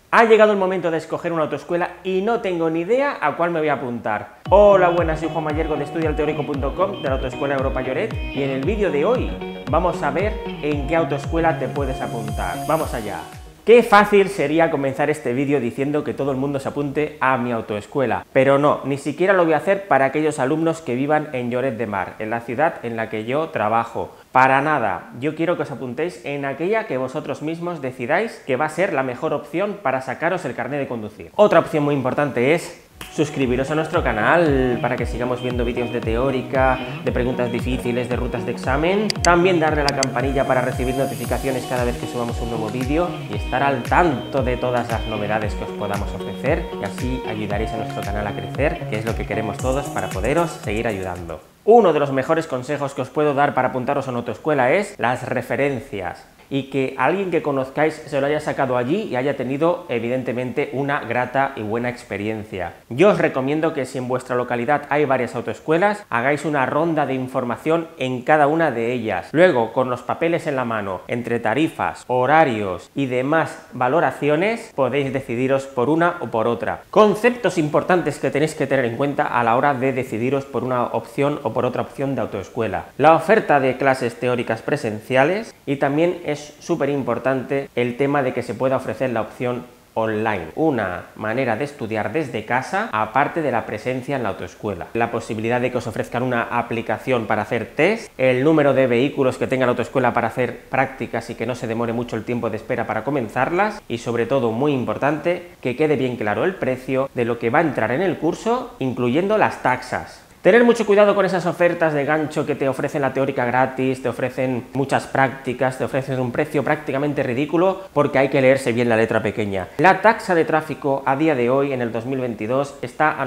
Ha llegado el momento de escoger una autoescuela y no tengo ni idea a cuál me voy a apuntar. Hola, buenas, soy Juan Mayergo de estudialteorico.com de la Autoescuela Europa Lloret y en el vídeo de hoy vamos a ver en qué autoescuela te puedes apuntar. ¡Vamos allá! Qué fácil sería comenzar este vídeo diciendo que todo el mundo se apunte a mi autoescuela, pero no, ni siquiera lo voy a hacer para aquellos alumnos que vivan en Lloret de Mar, en la ciudad en la que yo trabajo. Para nada, yo quiero que os apuntéis en aquella que vosotros mismos decidáis que va a ser la mejor opción para sacaros el carnet de conducir. Otra opción muy importante es suscribiros a nuestro canal para que sigamos viendo vídeos de teórica, de preguntas difíciles, de rutas de examen. También darle a la campanilla para recibir notificaciones cada vez que subamos un nuevo vídeo y estar al tanto de todas las novedades que os podamos ofrecer y así ayudaréis a nuestro canal a crecer, que es lo que queremos todos para poderos seguir ayudando. Uno de los mejores consejos que os puedo dar para apuntaros a una autoescuela es las referencias. Y que alguien que conozcáis se lo haya sacado allí y haya tenido evidentemente una grata y buena experiencia. Yo os recomiendo que si en vuestra localidad hay varias autoescuelas, hagáis una ronda de información en cada una de ellas. Luego, con los papeles en la mano, entre tarifas, horarios y demás valoraciones, podéis decidiros por una o por otra. Conceptos importantes que tenéis que tener en cuenta a la hora de decidiros por una opción o por otra opción de autoescuela. La oferta de clases teóricas presenciales y también es súper importante el tema de que se pueda ofrecer la opción online, una manera de estudiar desde casa aparte de la presencia en la autoescuela. La posibilidad de que os ofrezcan una aplicación para hacer test, el número de vehículos que tenga la autoescuela para hacer prácticas y que no se demore mucho el tiempo de espera para comenzarlas y sobre todo, muy importante, que quede bien claro el precio de lo que va a entrar en el curso, incluyendo las taxas. Tener mucho cuidado con esas ofertas de gancho que te ofrecen la teórica gratis, te ofrecen muchas prácticas, te ofrecen un precio prácticamente ridículo porque hay que leerse bien la letra pequeña. La taxa de tráfico a día de hoy, en el 2022, está a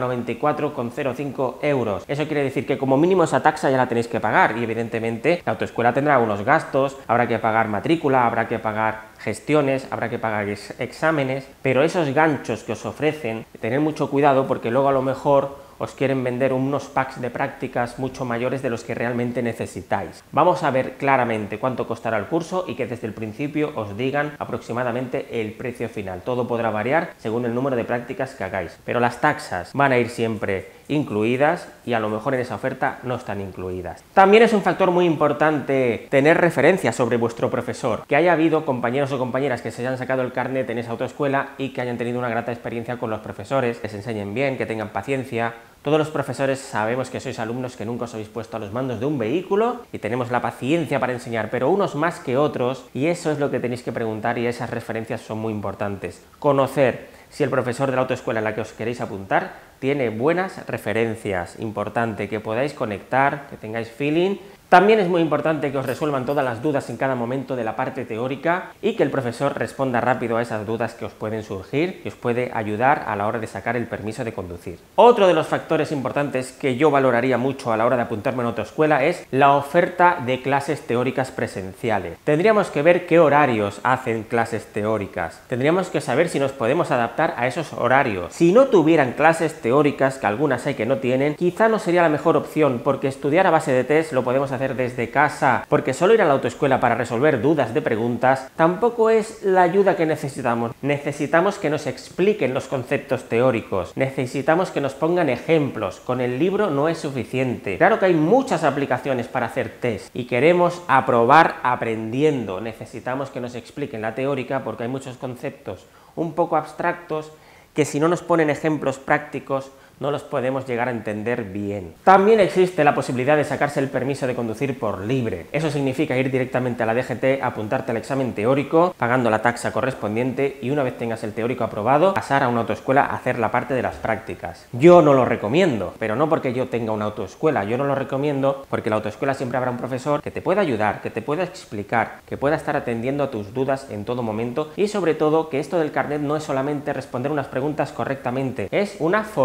94,05 euros. Eso quiere decir que como mínimo esa taxa ya la tenéis que pagar y evidentemente la autoescuela tendrá unos gastos, habrá que pagar matrícula, habrá que pagar gestiones, habrá que pagar exámenes, pero esos ganchos que os ofrecen, tener mucho cuidado porque luego a lo mejor os quieren vender unos packs de prácticas mucho mayores de los que realmente necesitáis. Vamos a ver claramente cuánto costará el curso y que desde el principio os digan aproximadamente el precio final. Todo podrá variar según el número de prácticas que hagáis, pero las taxas van a ir siempre incluidas y a lo mejor en esa oferta no están incluidas. También es un factor muy importante tener referencias sobre vuestro profesor, que haya habido compañeros o compañeras que se hayan sacado el carnet en esa autoescuela y que hayan tenido una grata experiencia con los profesores, que se enseñen bien, que tengan paciencia. Todos los profesores sabemos que sois alumnos que nunca os habéis puesto a los mandos de un vehículo y tenemos la paciencia para enseñar, pero unos más que otros, y eso es lo que tenéis que preguntar y esas referencias son muy importantes. Conocer si el profesor de la autoescuela en la que os queréis apuntar tiene buenas referencias, importante, que podáis conectar, que tengáis feeling. También es muy importante que os resuelvan todas las dudas en cada momento de la parte teórica y que el profesor responda rápido a esas dudas que os pueden surgir y os puede ayudar a la hora de sacar el permiso de conducir. Otro de los factores importantes que yo valoraría mucho a la hora de apuntarme en autoescuela es la oferta de clases teóricas presenciales. Tendríamos que ver qué horarios hacen clases teóricas. Tendríamos que saber si nos podemos adaptar a esos horarios. Si no tuvieran clases teóricas, que algunas hay que no tienen, quizá no sería la mejor opción porque estudiar a base de test lo podemos hacer desde casa, porque solo ir a la autoescuela para resolver dudas de preguntas tampoco es la ayuda que necesitamos. Necesitamos que nos expliquen los conceptos teóricos, necesitamos que nos pongan ejemplos, con el libro no es suficiente. Claro que hay muchas aplicaciones para hacer test y queremos aprobar aprendiendo, necesitamos que nos expliquen la teórica porque hay muchos conceptos un poco abstractos que si no nos ponen ejemplos prácticos no los podemos llegar a entender bien. También existe la posibilidad de sacarse el permiso de conducir por libre. Eso significa ir directamente a la DGT, apuntarte al examen teórico, pagando la taxa correspondiente y una vez tengas el teórico aprobado, pasar a una autoescuela a hacer la parte de las prácticas. Yo no lo recomiendo, pero no porque yo tenga una autoescuela, yo no lo recomiendo porque en la autoescuela siempre habrá un profesor que te pueda ayudar, que te pueda explicar, que pueda estar atendiendo a tus dudas en todo momento y sobre todo que esto del carnet no es solamente responder unas preguntas correctamente, es una formación.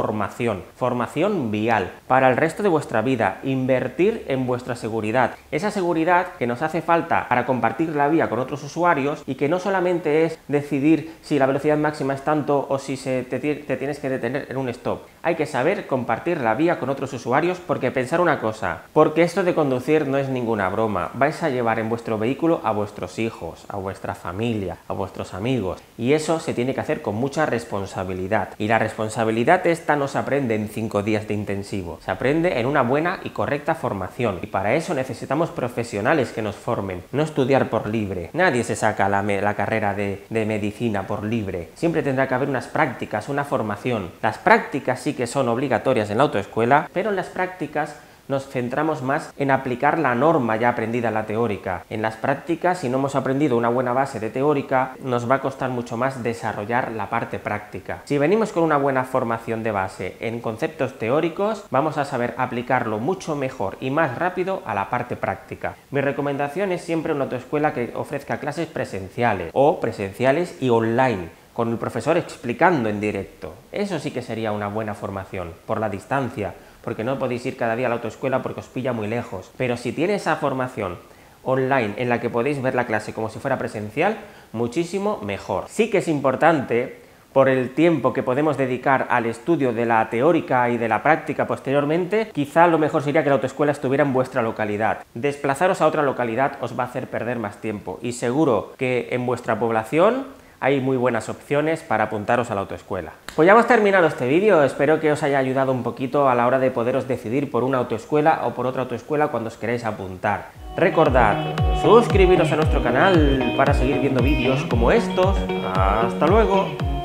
formación vial, para el resto de vuestra vida, invertir en vuestra seguridad, esa seguridad que nos hace falta para compartir la vía con otros usuarios y que no solamente es decidir si la velocidad máxima es tanto o si te tienes que detener en un stop. Hay que saber compartir la vía con otros usuarios, porque pensar una cosa, porque esto de conducir no es ninguna broma, vais a llevar en vuestro vehículo a vuestros hijos, a vuestra familia, a vuestros amigos, y eso se tiene que hacer con mucha responsabilidad, y la responsabilidad esta no se aprende en 5 días de intensivo, se aprende en una buena y correcta formación, y para eso necesitamos profesionales que nos formen, no estudiar por libre. Nadie se saca la carrera de medicina por libre, siempre tendrá que haber unas prácticas, una formación. Las prácticas sí que son obligatorias en la autoescuela, pero en las prácticas nos centramos más en aplicar la norma ya aprendida en la teórica. En las prácticas, si no hemos aprendido una buena base de teórica, nos va a costar mucho más desarrollar la parte práctica. Si venimos con una buena formación de base en conceptos teóricos, vamos a saber aplicarlo mucho mejor y más rápido a la parte práctica. Mi recomendación es siempre una autoescuela que ofrezca clases presenciales o presenciales y online, con el profesor explicando en directo. Eso sí que sería una buena formación, por la distancia, porque no podéis ir cada día a la autoescuela porque os pilla muy lejos. Pero si tiene esa formación online en la que podéis ver la clase como si fuera presencial, muchísimo mejor. Sí que es importante, por el tiempo que podemos dedicar al estudio de la teórica y de la práctica posteriormente, quizá lo mejor sería que la autoescuela estuviera en vuestra localidad. Desplazaros a otra localidad os va a hacer perder más tiempo, y seguro que en vuestra población hay muy buenas opciones para apuntaros a la autoescuela. Pues ya hemos terminado este vídeo, espero que os haya ayudado un poquito a la hora de poderos decidir por una autoescuela o por otra autoescuela cuando os queréis apuntar. Recordad, suscribiros a nuestro canal para seguir viendo vídeos como estos. ¡Hasta luego!